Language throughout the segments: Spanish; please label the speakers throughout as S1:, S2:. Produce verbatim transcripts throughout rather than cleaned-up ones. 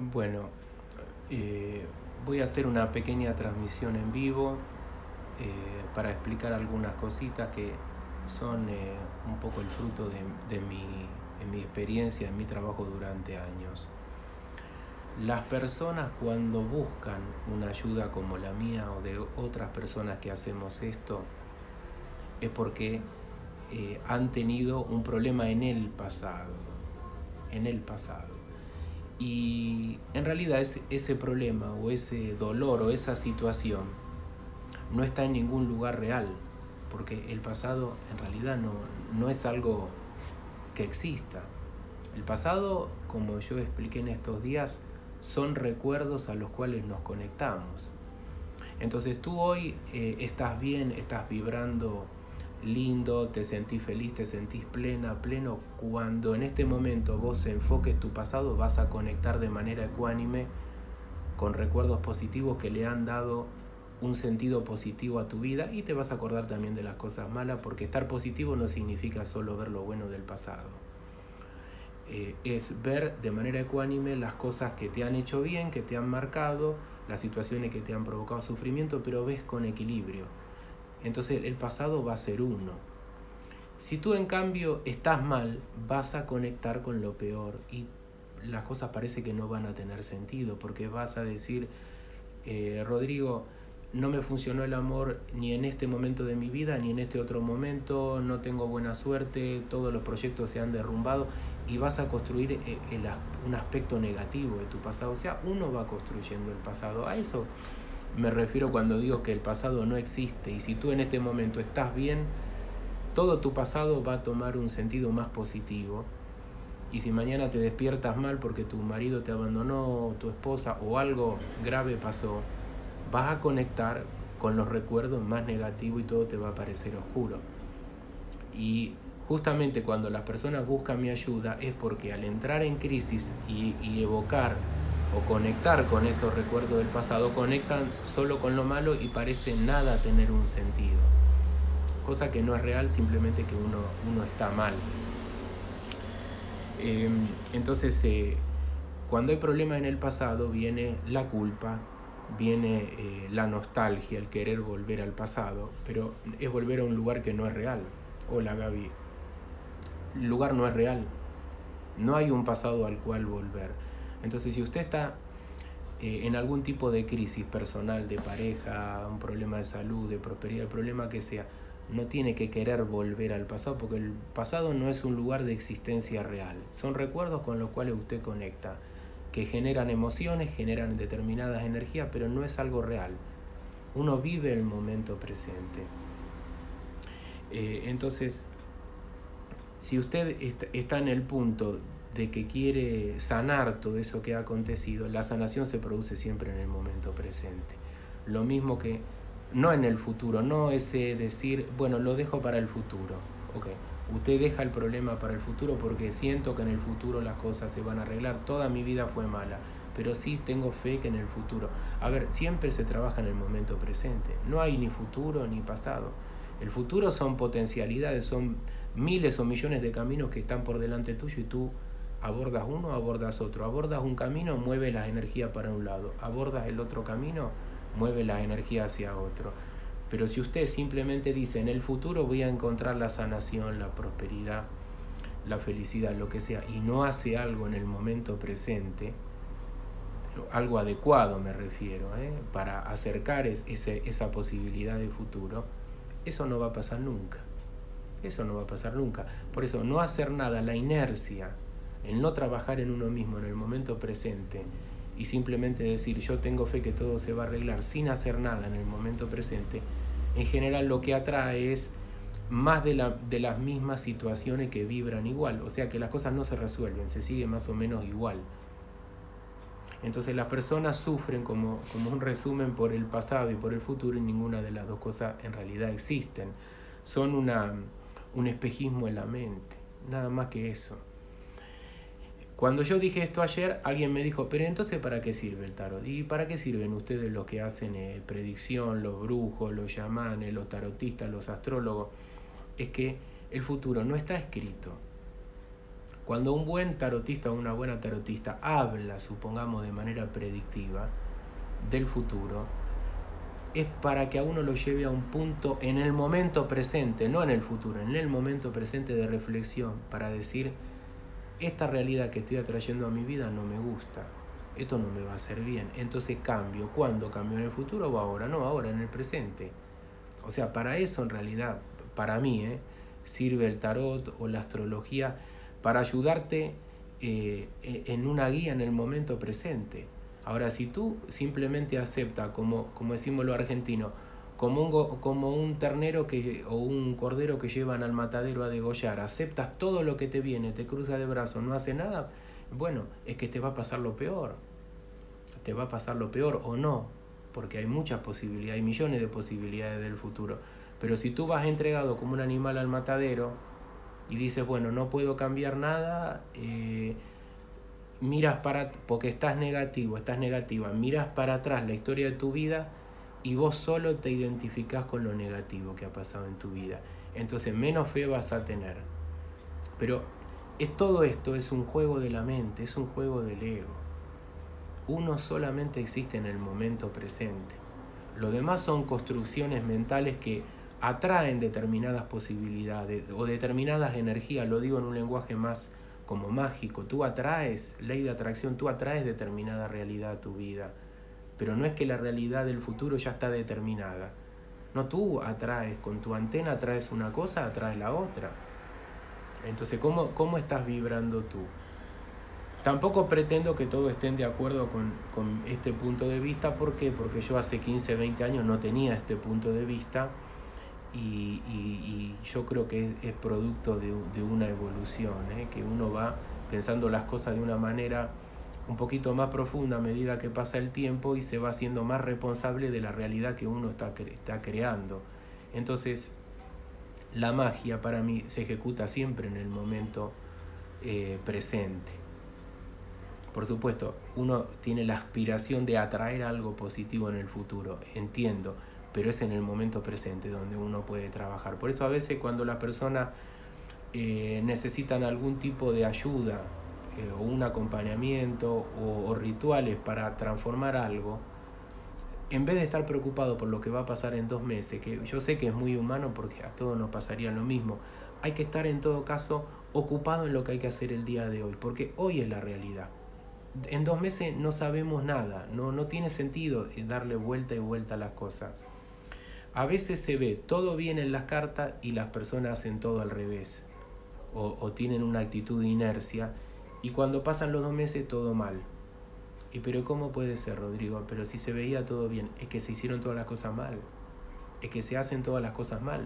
S1: Bueno, eh, voy a hacer una pequeña transmisión en vivo eh, para explicar algunas cositas que son eh, un poco el fruto de, de mi, de mi experiencia, de mi trabajo durante años. Las personas cuando buscan una ayuda como la mía o de otras personas que hacemos esto es porque eh, han tenido un problema en el pasado, en el pasado. Y en realidad ese, ese problema o ese dolor o esa situación no está en ningún lugar real, porque el pasado en realidad no, no es algo que exista. El pasado, como yo expliqué en estos días, son recuerdos a los cuales nos conectamos. Entonces tú hoy eh, estás bien, estás vibrando lindo, te sentís feliz, te sentís plena, pleno. Cuando en este momento vos enfoques tu pasado, vas a conectar de manera ecuánime con recuerdos positivos que le han dado un sentido positivo a tu vida, y te vas a acordar también de las cosas malas, porque estar positivo no significa solo ver lo bueno del pasado. Eh, es ver de manera ecuánime las cosas que te han hecho bien, que te han marcado, las situaciones que te han provocado sufrimiento, pero ves con equilibrio. Entonces el pasado va a ser uno. Si tú en cambio estás mal, vas a conectar con lo peor y las cosas parece que no van a tener sentido, porque vas a decir, eh, Rodrigo, no me funcionó el amor ni en este momento de mi vida ni en este otro momento, no tengo buena suerte, todos los proyectos se han derrumbado, y vas a construir el, un aspecto negativo de tu pasado. O sea, uno va construyendo el pasado. A eso me refiero cuando digo que el pasado no existe, y si tú en este momento estás bien, todo tu pasado va a tomar un sentido más positivo. Y si mañana te despiertas mal porque tu marido te abandonó, tu esposa o algo grave pasó, vas a conectar con los recuerdos más negativos y todo te va a parecer oscuro. Y justamente cuando las personas buscan mi ayuda es porque al entrar en crisis y, y evocar o conectar con estos recuerdos del pasado, conectan solo con lo malo y parece nada tener un sentido. Cosa que no es real, simplemente que uno, uno está mal. Eh, entonces, eh, cuando hay problemas en el pasado, viene la culpa, viene eh, la nostalgia, el querer volver al pasado, pero es volver a un lugar que no es real. Hola, Gaby. El lugar no es real. No hay un pasado al cual volver. Entonces, si usted está eh, en algún tipo de crisis personal, de pareja, un problema de salud, de prosperidad, el problema que sea, no tiene que querer volver al pasado, porque el pasado no es un lugar de existencia real. Son recuerdos con los cuales usted conecta, que generan emociones, generan determinadas energías, pero no es algo real. Uno vive el momento presente. Eh, entonces, si usted está en el punto de que quiere sanar todo eso que ha acontecido, la sanación se produce siempre en el momento presente. Lo mismo que no en el futuro, no ese decir, bueno, lo dejo para el futuro. Okay. Usted deja el problema para el futuro porque siento que en el futuro las cosas se van a arreglar. Toda mi vida fue mala, pero sí tengo fe que en el futuro. A ver, siempre se trabaja en el momento presente. No hay ni futuro ni pasado. El futuro son potencialidades, son miles o millones de caminos que están por delante tuyo y tú abordas uno, abordas otro. Abordas un camino, mueve las energías para un lado. Abordas el otro camino, mueve las energías hacia otro. Pero si usted simplemente dice, en el futuro voy a encontrar la sanación, la prosperidad, la felicidad, lo que sea, y no hace algo en el momento presente, algo adecuado me refiero, ¿eh? para acercar ese, esa posibilidad de futuro, eso no va a pasar nunca. Eso no va a pasar nunca. Por eso, no hacer nada, la inercia, el no trabajar en uno mismo en el momento presente y simplemente decir yo tengo fe que todo se va a arreglar sin hacer nada en el momento presente, en general lo que atrae es más de, la, de las mismas situaciones que vibran igual. O sea que las cosas no se resuelven, se sigue más o menos igual. Entonces las personas sufren como, como un resumen por el pasado y por el futuro, y ninguna de las dos cosas en realidad existen. Son una, un espejismo en la mente, nada más que eso. Cuando yo dije esto ayer, alguien me dijo, pero entonces ¿para qué sirve el tarot? ¿Y para qué sirven ustedes los que hacen eh, predicción, los brujos, los chamanes, los tarotistas, los astrólogos? Es que el futuro no está escrito. Cuando un buen tarotista o una buena tarotista habla, supongamos de manera predictiva, del futuro, es para que a uno lo lleve a un punto en el momento presente, no en el futuro, en el momento presente de reflexión, para decir, esta realidad que estoy atrayendo a mi vida no me gusta, esto no me va a hacer bien, entonces cambio. ¿Cuándo cambio? ¿En el futuro o ahora? No, ahora, en el presente. O sea, para eso en realidad, para mí, ¿eh? sirve el tarot o la astrología, para ayudarte eh, en una guía en el momento presente. Ahora, si tú simplemente aceptas, como, como decimos los argentinos, como un, como un ternero que, o un cordero que llevan al matadero a degollar, aceptas todo lo que te viene, te cruza de brazos, no hace nada, bueno, es que te va a pasar lo peor. Te va a pasar lo peor o no, porque hay muchas posibilidades, hay millones de posibilidades del futuro. Pero si tú vas entregado como un animal al matadero y dices, bueno, no puedo cambiar nada, eh, miras para, porque estás negativo, estás negativa, miras para atrás la historia de tu vida y vos solo te identificás con lo negativo que ha pasado en tu vida. Entonces menos fe vas a tener. Pero es, todo esto es un juego de la mente, es un juego del ego. Uno solamente existe en el momento presente. Lo demás son construcciones mentales que atraen determinadas posibilidades o determinadas energías. Lo digo en un lenguaje más como mágico. Tú atraes, ley de atracción, tú atraes determinada realidad a tu vida. Pero no es que la realidad del futuro ya está determinada. No, tú atraes, con tu antena atraes una cosa, atraes la otra. Entonces, ¿cómo, cómo estás vibrando tú? Tampoco pretendo que todos estén de acuerdo con, con este punto de vista. ¿Por qué? Porque yo hace quince, veinte años no tenía este punto de vista y, y, y yo creo que es, es producto de, de una evolución, ¿eh? Que uno va pensando las cosas de una manera un poquito más profunda a medida que pasa el tiempo y se va haciendo más responsable de la realidad que uno está, cre- está creando. Entonces, la magia para mí se ejecuta siempre en el momento eh, presente. Por supuesto, uno tiene la aspiración de atraer algo positivo en el futuro, entiendo, pero es en el momento presente donde uno puede trabajar. Por eso a veces cuando las personas eh, necesitan algún tipo de ayuda eh, o un acompañamiento o, o rituales para transformar algo, en vez de estar preocupado por lo que va a pasar en dos meses, que yo sé que es muy humano porque a todos nos pasaría lo mismo, hay que estar en todo caso ocupado en lo que hay que hacer el día de hoy, porque hoy es la realidad. En dos meses no sabemos nada, no, no tiene sentido darle vuelta y vuelta a las cosas. A veces se ve todo bien en las cartas y las personas hacen todo al revés, o, o tienen una actitud de inercia, y cuando pasan los dos meses todo mal. ¿Y pero cómo puede ser, Rodrigo? Pero si se veía todo bien, es que se hicieron todas las cosas mal, es que se hacen todas las cosas mal.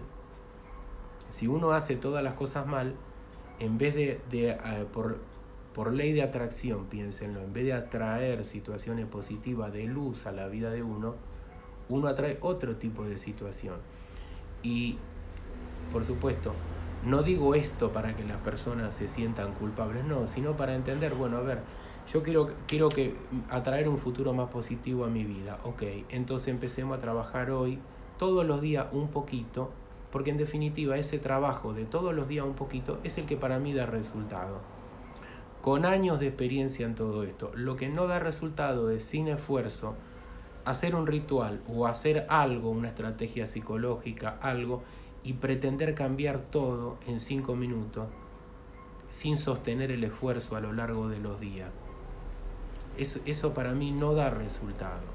S1: Si uno hace todas las cosas mal, en vez de, de uh, por Por ley de atracción, piénsenlo, en vez de atraer situaciones positivas de luz a la vida de uno, uno atrae otro tipo de situación. Y, por supuesto, no digo esto para que las personas se sientan culpables, no, sino para entender, bueno, a ver, yo quiero, quiero que atraer un futuro más positivo a mi vida. Ok, entonces empecemos a trabajar hoy, todos los días un poquito, porque en definitiva ese trabajo de todos los días un poquito es el que para mí da resultado. Con años de experiencia en todo esto, lo que no da resultado es sin esfuerzo hacer un ritual o hacer algo, una estrategia psicológica, algo, y pretender cambiar todo en cinco minutos sin sostener el esfuerzo a lo largo de los días. Eso, eso para mí no da resultado.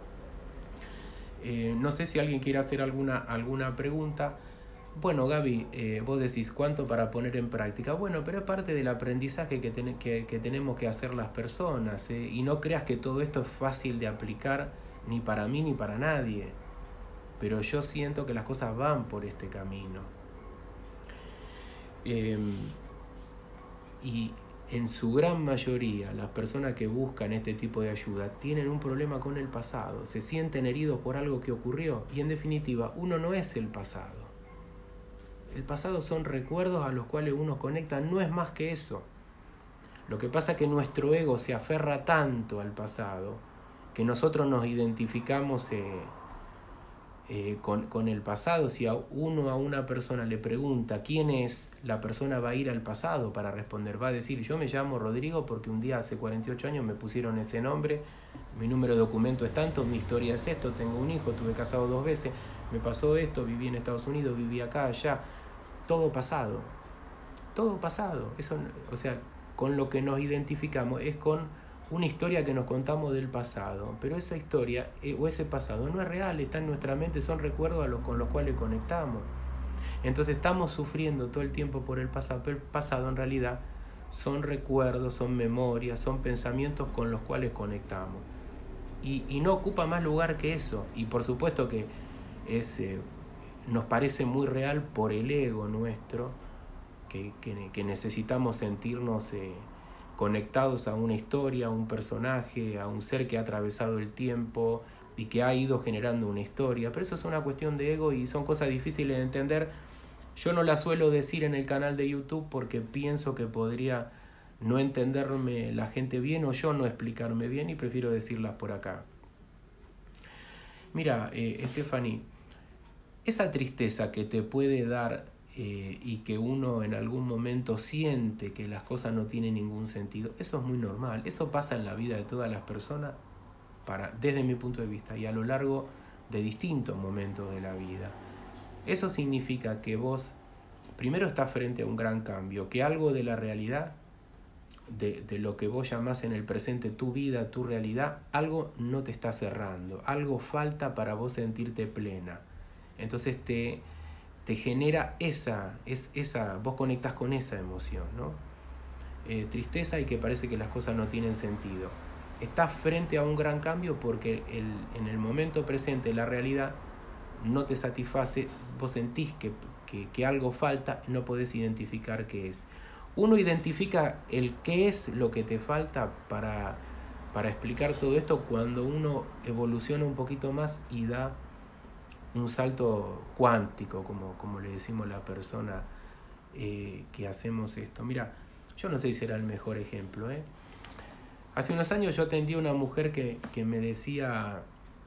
S1: Eh, no sé si alguien quiere hacer alguna, alguna pregunta. Bueno, Gaby, eh, vos decís, ¿cuánto para poner en práctica? Bueno, pero es parte del aprendizaje que, ten, que, que tenemos que hacer las personas, ¿eh? Y no creas que todo esto es fácil de aplicar ni para mí ni para nadie. Pero yo siento que las cosas van por este camino. Eh, y en su gran mayoría, las personas que buscan este tipo de ayuda tienen un problema con el pasado, se sienten heridos por algo que ocurrió. Y en definitiva, uno no es el pasado. El pasado son recuerdos a los cuales uno conecta, no es más que eso. Lo que pasa es que nuestro ego se aferra tanto al pasado que nosotros nos identificamos eh, eh, con, con el pasado. Si a uno a una persona le pregunta quién es, la persona va a ir al pasado para responder. Va a decir, yo me llamo Rodrigo porque un día hace cuarenta y ocho años me pusieron ese nombre, mi número de documento es tanto, mi historia es esto, tengo un hijo, estuve casado dos veces, me pasó esto, viví en Estados Unidos, viví acá, allá. Todo pasado. Todo pasado. Eso, o sea, con lo que nos identificamos es con una historia que nos contamos del pasado, pero esa historia eh, o ese pasado no es real, está en nuestra mente, son recuerdos a los, con los cuales conectamos. Entonces estamos sufriendo todo el tiempo por el pasado, pero el pasado en realidad son recuerdos, son memorias, son pensamientos con los cuales conectamos. Y, y no ocupa más lugar que eso. Y por supuesto que es, eh, nos parece muy real por el ego nuestro, que, que, que necesitamos sentirnos eh, conectados a una historia, a un personaje, a un ser que ha atravesado el tiempo y que ha ido generando una historia. Pero eso es una cuestión de ego y son cosas difíciles de entender. Yo no las suelo decir en el canal de YouTube porque pienso que podría no entenderme la gente bien o yo no explicarme bien y prefiero decirlas por acá. Mira, eh, Stephanie, esa tristeza que te puede dar eh, y que uno en algún momento siente que las cosas no tienen ningún sentido, eso es muy normal. Eso pasa en la vida de todas las personas, para, desde mi punto de vista, y a lo largo de distintos momentos de la vida. Eso significa que vos primero estás frente a un gran cambio, que algo de la realidad, de, de lo que vos llamás en el presente tu vida, tu realidad, algo no te está cerrando, algo falta para vos sentirte plena. Entonces te, te genera esa, es, esa, vos conectás con esa emoción, ¿no? Eh, tristeza y que parece que las cosas no tienen sentido. Estás frente a un gran cambio porque el, en el momento presente la realidad no te satisface, vos sentís que, que, que algo falta, no podés identificar qué es. Uno identifica el qué es lo que te falta para, para explicar todo esto cuando uno evoluciona un poquito más y da un salto cuántico, como, como le decimos a la persona eh, que hacemos esto. Mira, yo no sé si será el mejor ejemplo, ¿eh? Hace unos años yo atendí a una mujer que, que me decía,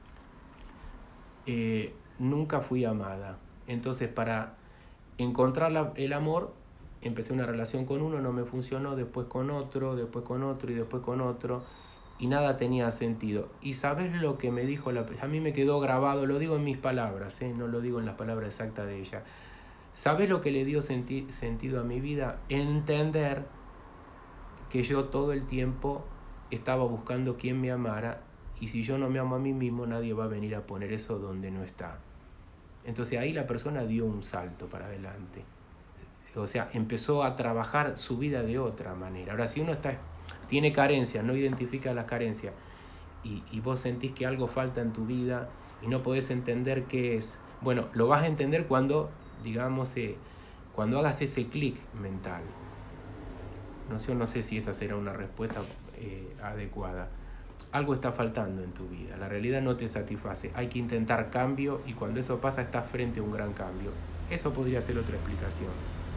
S1: eh, nunca fui amada. Entonces, para encontrar la, el amor, empecé una relación con uno, no me funcionó, después con otro, después con otro y después con otro, y nada tenía sentido. ¿Y sabes lo que me dijo? La, a mí me quedó grabado, lo digo en mis palabras, ¿eh? No lo digo en las palabras exactas de ella. ¿Sabes lo que le dio senti sentido a mi vida? Entender que yo todo el tiempo estaba buscando quien me amara, y si yo no me amo a mí mismo, nadie va a venir a poner eso donde no está. Entonces ahí la persona dio un salto para adelante. O sea, empezó a trabajar su vida de otra manera. Ahora, si uno está, tiene carencias, no identifica las carencias, y, y vos sentís que algo falta en tu vida y no podés entender qué es, bueno, lo vas a entender cuando, digamos, eh, cuando hagas ese clic mental. No sé, no sé si esta será una respuesta eh, adecuada. Algo está faltando en tu vida, la realidad no te satisface, hay que intentar cambio y cuando eso pasa estás frente a un gran cambio. Eso podría ser otra explicación.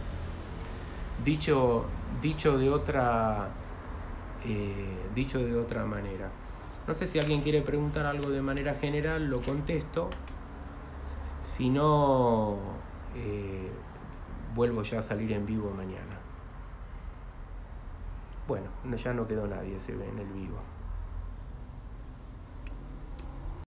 S1: Dicho, dicho, de, otra, eh, dicho de otra manera. No sé si alguien quiere preguntar algo de manera general, lo contesto. Si no, eh, vuelvo ya a salir en vivo mañana. Bueno, ya no quedó nadie, se ve en el vivo.